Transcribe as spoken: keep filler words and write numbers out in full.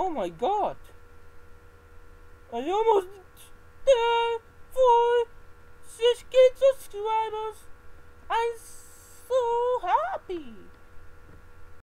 Oh my god! I almost there for six K subscribers. I'm so happy.